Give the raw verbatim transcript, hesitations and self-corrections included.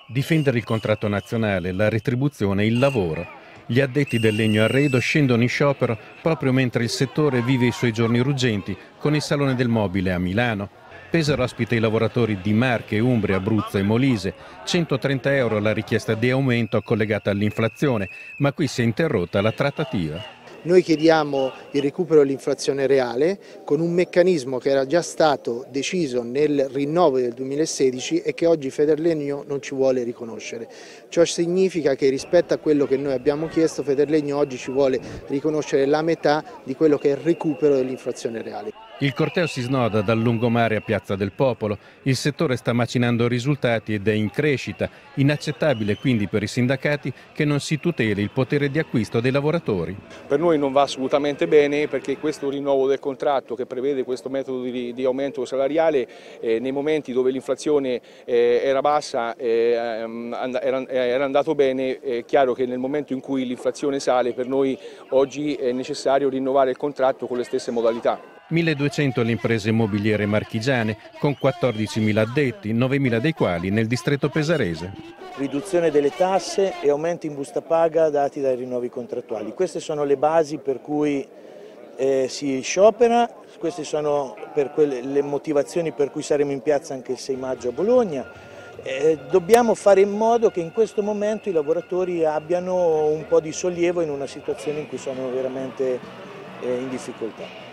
Difendere il contratto nazionale, la retribuzione e il lavoro. Gli addetti del legno arredo scendono in sciopero proprio mentre il settore vive i suoi giorni ruggenti con il Salone del Mobile a Milano. Pesaro ospita i lavoratori di Marche, Umbria, Abruzzo e Molise. centotrenta euro la richiesta di aumento collegata all'inflazione, ma qui si è interrotta la trattativa. Noi chiediamo il recupero dell'inflazione reale con un meccanismo che era già stato deciso nel rinnovo del duemilasedici e che oggi Federlegno non ci vuole riconoscere. Ciò significa che rispetto a quello che noi abbiamo chiesto, Federlegno oggi ci vuole riconoscere la metà di quello che è il recupero dell'inflazione reale. Il corteo si snoda dal lungomare a Piazza del Popolo. Il settore sta macinando risultati ed è in crescita. Inaccettabile quindi per i sindacati che non si tuteli il potere di acquisto dei lavoratori. Per noi non va assolutamente bene perché questo rinnovo del contratto che prevede questo metodo di, di aumento salariale eh, nei momenti dove l'inflazione eh, era bassa, eh, era, era andato bene. È chiaro che nel momento in cui l'inflazione sale per noi oggi è necessario rinnovare il contratto con le stesse modalità. milleduecento le imprese immobiliere marchigiane con quattordicimila addetti, novemila dei quali nel distretto pesarese. Riduzione delle tasse e aumenti in busta paga dati dai rinnovi contrattuali. Queste sono le basi per cui eh, si sciopera, queste sono per quelle, le motivazioni per cui saremo in piazza anche il sei maggio a Bologna. Eh, dobbiamo fare in modo che in questo momento i lavoratori abbiano un po' di sollievo in una situazione in cui sono veramente eh, in difficoltà.